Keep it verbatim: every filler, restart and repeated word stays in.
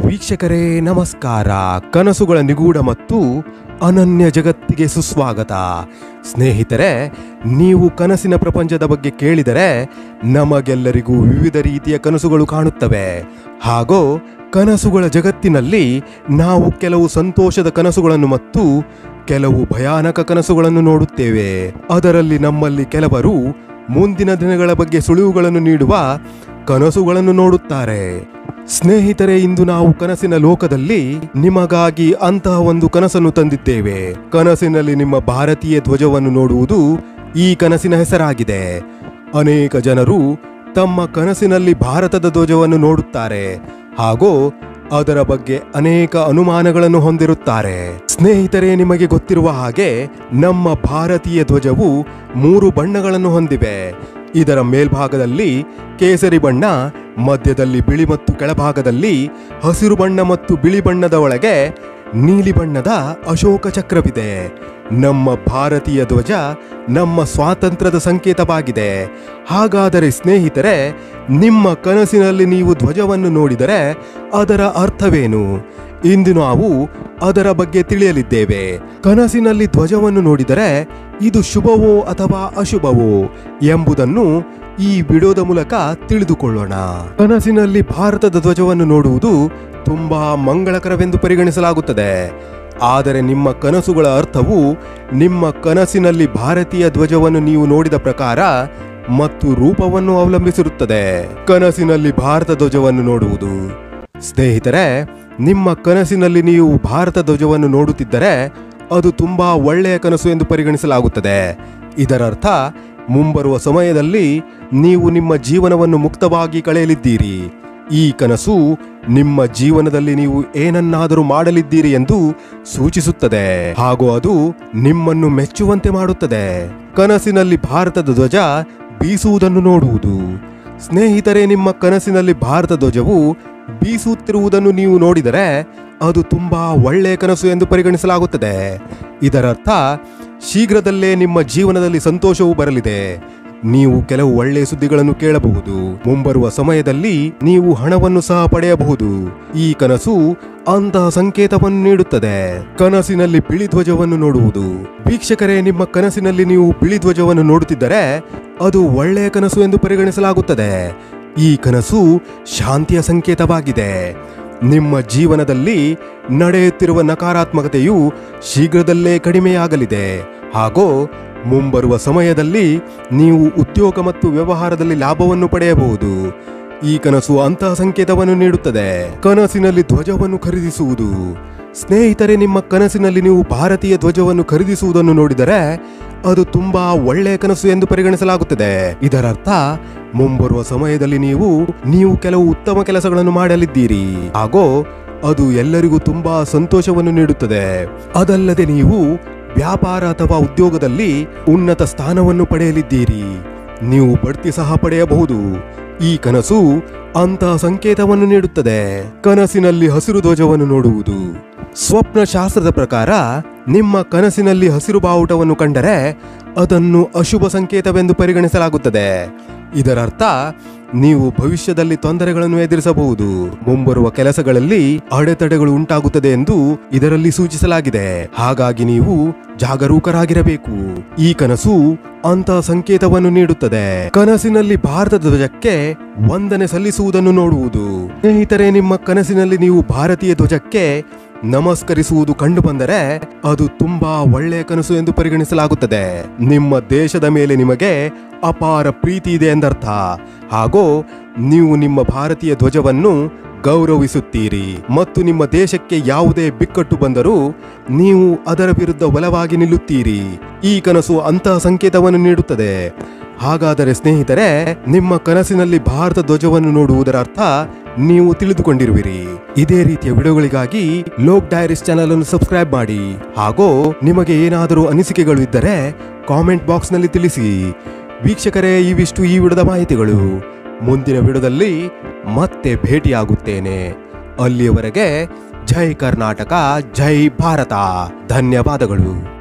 ವೀಕ್ಷಕರೇ ನಮಸ್ಕಾರ. ಕನಸುಗಳ ನಿಗೂಢ ಮತ್ತು ಅನನ್ಯ ಜಗತ್ತಿಗೆ ಸುಸ್ವಾಗತ. ಸ್ನೇಹಿತರೆ, ನೀವು ಕನಸಿನ ಪ್ರಪಂಚದ ಬಗ್ಗೆ ಕೇಳಿದರೆ ನಮಗೆಲ್ಲರಿಗೂ ವಿವಿಧ ರೀತಿಯ ಕನಸುಗಳು ಕಾಣುತ್ತವೆ. ಹಾಗೂ ಕನಸುಗಳ ಜಗತ್ತಿನಲ್ಲಿ ನಾವು ಕೆಲವು ಸಂತೋಷದ ಕನಸುಗಳನ್ನು ಮತ್ತು ಕೆಲವು ಭಯಾನಕ ಕನಸುಗಳನ್ನು ನೋಡುತ್ತೇವೆ. ಅದರಲ್ಲಿ ನಮ್ಮಲ್ಲಿ ಕೆಲವರು ಮುಂದಿನ ದಿನಗಳ ಬಗ್ಗೆ ಸುಳಿವುಗಳನ್ನು ನೀಡುವ ಕನಸುಗಳನ್ನು ನೋಡುತ್ತಾರೆ. ಸ್ನೇಹಿತರೆ, ಇಂದು ನಾವು ಕನಸಿನ ಲೋಕದಲ್ಲಿ ನಿಮಗಾಗಿ ಅಂತಹ ಒಂದು ಕನಸನ್ನು ತಂದಿದ್ದೇವೆ. ಕನಸಿನಲ್ಲಿ ನಿಮ್ಮ ಭಾರತೀಯ ಧ್ವಜವನ್ನು ನೋಡುವುದು ಈ ಕನಸಿನ ಹೆಸರಾಗಿದೆ. ಅನೇಕ ಜನರು ತಮ್ಮ ಕನಸಿನಲ್ಲಿ ಭಾರತದ ಧ್ವಜವನ್ನು ನೋಡುತ್ತಾರೆ ಹಾಗೂ ಅದರ ಬಗ್ಗೆ ಅನೇಕ ಅನುಮಾನಗಳನ್ನು ಹೊಂದಿರುತ್ತಾರೆ. ಸ್ನೇಹಿತರೆ, ನಿಮಗೆ ಗೊತ್ತಿರುವ ಹಾಗೆ ನಮ್ಮ ಭಾರತೀಯ ಧ್ವಜವು ಮೂರು ಬಣ್ಣಗಳನ್ನು ಹೊಂದಿವೆ. ಇದರ ಮೇಲ್ಭಾಗದಲ್ಲಿ ಕೇಸರಿ ಬಣ್ಣ, ಮಧ್ಯದಲ್ಲಿ ಬಿಳಿ ಮತ್ತು ಕೆಳಭಾಗದಲ್ಲಿ ಹಸಿರು ಬಣ್ಣ ಮತ್ತು ಬಿಳಿ ಬಣ್ಣದ ಒಳಗೆ ನೀಲಿ ಬಣ್ಣದ ಅಶೋಕ ಚಕ್ರವಿದೆ. ನಮ್ಮ ಭಾರತೀಯ ಧ್ವಜ ನಮ್ಮ ಸ್ವಾತಂತ್ರ್ಯದ ಸಂಕೇತವಾಗಿದೆ. ಹಾಗಾದರೆ ಸ್ನೇಹಿತರೆ, ನಿಮ್ಮ ಕನಸಿನಲ್ಲಿ ನೀವು ಧ್ವಜವನ್ನು ನೋಡಿದರೆ ಅದರ ಅರ್ಥವೇನು? ಇಂದು ನಾವು ಅದರ ಬಗ್ಗೆ ತಿಳಿಯಲಿದ್ದೇವೆ. ಕನಸಿನಲ್ಲಿ ಧ್ವಜವನ್ನು ನೋಡಿದರೆ ಇದು ಶುಭವೋ ಅಥವಾ ಅಶುಭವೋ ಎಂಬುದನ್ನು ಈ ವಿಡಿಯೋದ ಮೂಲಕ ತಿಳಿದುಕೊಳ್ಳೋಣ. ಕನಸಿನಲ್ಲಿ ಭಾರತದ ಧ್ವಜವನ್ನು ನೋಡುವುದು ತುಂಬಾ ಮಂಗಳಕರವೆಂದು ಪರಿಗಣಿಸಲಾಗುತ್ತದೆ. ಆದರೆ ನಿಮ್ಮ ಕನಸುಗಳ ಅರ್ಥವು ನಿಮ್ಮ ಕನಸಿನಲ್ಲಿ ಭಾರತೀಯ ಧ್ವಜವನ್ನು ನೀವು ನೋಡಿದ ಪ್ರಕಾರ ಮತ್ತು ರೂಪವನ್ನು ಅವಲಂಬಿಸಿರುತ್ತದೆ. ಕನಸಿನಲ್ಲಿ ಭಾರತ ಧ್ವಜವನ್ನು ನೋಡುವುದು. ಸ್ನೇಹಿತರೆ, ನಿಮ್ಮ ಕನಸಿನಲ್ಲಿ ನೀವು ಭಾರತ ಧ್ವಜವನ್ನು ನೋಡುತ್ತಿದ್ದರೆ ಅದು ತುಂಬಾ ಒಳ್ಳೆಯ ಕನಸು ಎಂದು ಪರಿಗಣಿಸಲಾಗುತ್ತದೆ. ಇದರರ್ಥ ಮುಂಬರುವ ಸಮಯದಲ್ಲಿ ನೀವು ನಿಮ್ಮ ಜೀವನವನ್ನು ಮುಕ್ತವಾಗಿ ಕಳೆಯಲಿದ್ದೀರಿ. ಈ ಕನಸು ನಿಮ್ಮ ಜೀವನದಲ್ಲಿ ನೀವು ಏನನ್ನಾದರೂ ಮಾಡಲಿದ್ದೀರಿ ಎಂದು ಸೂಚಿಸುತ್ತದೆ ಹಾಗೂ ಅದು ನಿಮ್ಮನ್ನು ಮೆಚ್ಚುವಂತೆ ಮಾಡುತ್ತದೆ. ಕನಸಿನಲ್ಲಿ ಭಾರತದ ಧ್ವಜ ಬೀಸುವುದನ್ನು ನೋಡುವುದು. ಸ್ನೇಹಿತರೆ, ನಿಮ್ಮ ಕನಸಿನಲ್ಲಿ ಭಾರತ ಧ್ವಜವು ಬೀಸುತ್ತಿರುವುದನ್ನು ನೀವು ನೋಡಿದರೆ ಅದು ತುಂಬಾ ಒಳ್ಳೆಯ ಕನಸು ಎಂದು ಪರಿಗಣಿಸಲಾಗುತ್ತದೆ. ಇದರರ್ಥ ಶೀಘ್ರದಲ್ಲೇ ನಿಮ್ಮ ಜೀವನದಲ್ಲಿ ಸಂತೋಷವು ಬರಲಿದೆ. ನೀವು ಕೆಲವು ಒಳ್ಳೆಯ ಸುದ್ದಿಗಳನ್ನು ಕೇಳಬಹುದು. ಮುಂಬರುವ ಸಮಯದಲ್ಲಿ ನೀವು ಹಣವನ್ನು ಸಹ ಪಡೆಯಬಹುದು. ಈ ಕನಸು ಅಂತಹ ಸಂಕೇತವನ್ನು ನೀಡುತ್ತದೆ. ಕನಸಿನಲ್ಲಿ ಬಿಳಿ ಧ್ವಜವನ್ನು ನೋಡುವುದು. ವೀಕ್ಷಕರೇ, ನಿಮ್ಮ ಕನಸಿನಲ್ಲಿ ನೀವು ಬಿಳಿ ಧ್ವಜವನ್ನು ನೋಡುತ್ತಿದ್ದರೆ ಅದು ಒಳ್ಳೆಯ ಕನಸು ಎಂದು ಪರಿಗಣಿಸಲಾಗುತ್ತದೆ. ಈ ಕನಸು ಶಾಂತಿಯ ಸಂಕೇತವಾಗಿದೆ. ನಿಮ್ಮ ಜೀವನದಲ್ಲಿ ನಡೆಯುತ್ತಿರುವ ನಕಾರಾತ್ಮಕತೆಯು ಶೀಘ್ರದಲ್ಲೇ ಕಡಿಮೆಯಾಗಲಿದೆ ಹಾಗೂ ಮುಂಬರುವ ಸಮಯದಲ್ಲಿ ನೀವು ಉದ್ಯೋಗ ಮತ್ತು ವ್ಯವಹಾರದಲ್ಲಿ ಲಾಭವನ್ನು ಪಡೆಯಬಹುದು. ಈ ಕನಸು ಅಂತಹ ಸಂಕೇತವನ್ನು ನೀಡುತ್ತದೆ. ಕನಸಿನಲ್ಲಿ ಧ್ವಜವನ್ನು ಖರೀದಿಸುವುದು. ಸ್ನೇಹಿತರೆ, ನಿಮ್ಮ ಕನಸಿನಲ್ಲಿ ನೀವು ಭಾರತೀಯ ಧ್ವಜವನ್ನು ಖರೀದಿಸುವುದನ್ನು ನೋಡಿದರೆ ಅದು ತುಂಬಾ ಒಳ್ಳೆಯ ಕನಸು ಎಂದು ಪರಿಗಣಿಸಲಾಗುತ್ತದೆ. ಇದರರ್ಥ ಮುಂಬರುವ ಸಮಯದಲ್ಲಿ ನೀವು ನೀವು ಕೆಲವು ಉತ್ತಮ ಕೆಲಸಗಳನ್ನು ಮಾಡಲಿದ್ದೀರಿ ಹಾಗೂ ಅದು ಎಲ್ಲರಿಗೂ ತುಂಬಾ ಸಂತೋಷವನ್ನು ನೀಡುತ್ತದೆ. ಅದಲ್ಲದೆ ನೀವು ವ್ಯಾಪಾರ ಅಥವಾ ಉದ್ಯೋಗದಲ್ಲಿ ಉನ್ನತ ಸ್ಥಾನವನ್ನು ಪಡೆಯಲಿದ್ದೀರಿ. ನೀವು ಬಡ್ತಿ ಸಹ ಪಡೆಯಬಹುದು. ಈ ಕನಸು ಅಂತಹ ಸಂಕೇತವನ್ನು ನೀಡುತ್ತದೆ. ಕನಸಿನಲ್ಲಿ ಹಸಿರು ಧ್ವಜವನ್ನು ನೋಡುವುದು. ಸ್ವಪ್ನ ಶಾಸ್ತ್ರದ ಪ್ರಕಾರ ನಿಮ್ಮ ಕನಸಿನಲ್ಲಿ ಹಸಿರು ಬಾವುಟವನ್ನು ಕಂಡರೆ ಅದನ್ನು ಅಶುಭ ಸಂಕೇತವೆಂದು ಪರಿಗಣಿಸಲಾಗುತ್ತದೆ. ಇದರರ್ಥ ನೀವು ಭವಿಷ್ಯದಲ್ಲಿ ತೊಂದರೆಗಳನ್ನು ಎದುರಿಸಬಹುದು. ಮುಂಬರುವ ಕೆಲಸಗಳಲ್ಲಿ ಅಡೆತಡೆಗಳು ಉಂಟಾಗುತ್ತದೆ ಎಂದು ಇದರಲ್ಲಿ ಸೂಚಿಸಲಾಗಿದೆ. ಹಾಗಾಗಿ ನೀವು ಜಾಗರೂಕರಾಗಿರಬೇಕು. ಈ ಕನಸು ಅಂತಹ ಸಂಕೇತವನ್ನು ನೀಡುತ್ತದೆ. ಕನಸಿನಲ್ಲಿ ಭಾರತದ ಧ್ವಜಕ್ಕೆ ವಂದನೆ ಸಲ್ಲಿಸುವುದನ್ನು ನೋಡುವುದು. ಸ್ನೇಹಿತರೆ, ನಿಮ್ಮ ಕನಸಿನಲ್ಲಿ ನೀವು ಭಾರತೀಯ ಧ್ವಜಕ್ಕೆ ನಮಸ್ಕರಿಸುವುದು ಕಂಡು ಬಂದರೆ ಅದು ತುಂಬಾ ಒಳ್ಳೆಯ ಕನಸು ಎಂದು ಪರಿಗಣಿಸಲಾಗುತ್ತದೆ. ನಿಮ್ಮ ದೇಶದ ಮೇಲೆ ನಿಮಗೆ ಅಪಾರ ಪ್ರೀತಿ ಇದೆ ಎಂದರ್ಥ ಹಾಗೂ ನೀವು ನಿಮ್ಮ ಭಾರತೀಯ ಧ್ವಜವನ್ನು ಗೌರವಿಸುತ್ತೀರಿ ಮತ್ತು ನಿಮ್ಮ ದೇಶಕ್ಕೆ ಯಾವುದೇ ಬಿಕ್ಕಟ್ಟು ಬಂದರೂ ನೀವು ಅದರ ವಿರುದ್ಧ ಬಲವಾಗಿ ನಿಲ್ಲುತ್ತೀರಿ. ಈ ಕನಸು ಅಂತಹ ಸಂಕೇತವನ್ನು ನೀಡುತ್ತದೆ. ಹಾಗಾದರೆ ಸ್ನೇಹಿತರೆ, ನಿಮ್ಮ ಕನಸಿನಲ್ಲಿ ಭಾರತ ಧ್ವಜವನ್ನು ನೋಡುವುದರ ಅರ್ಥ ನೀವು ತಿಳಿದುಕೊಂಡಿರುವಿರಿ. ಇದೇ ರೀತಿಯ ವಿಡಿಯೋಗಳಿಗಾಗಿ ಲೋಕ್ ಡೈರೀಸ್ ಚಾನೆಲ್ ಅನ್ನು ಸಬ್ಸ್ಕ್ರೈಬ್ ಮಾಡಿ ಹಾಗೂ ನಿಮಗೆ ಏನಾದರೂ ಅನಿಸಿಕೆಗಳು ಇದ್ದರೆ ಕಾಮೆಂಟ್ ಬಾಕ್ಸ್ ನಲ್ಲಿ ತಿಳಿಸಿ. ವೀಕ್ಷಕರೇ, ಇವಿಷ್ಟು ಈ ವಿಡಿಯೋದ ಮಾಹಿತಿಗಳು. ಮುಂದಿನ ವಿಡಿಯೋದಲ್ಲಿ ಮತ್ತೆ ಭೇಟಿಯಾಗುತ್ತೇನೆ. ಅಲ್ಲಿಯವರೆಗೆ ಜೈ ಕರ್ನಾಟಕ, ಜೈ ಭಾರತ. ಧನ್ಯವಾದಗಳು.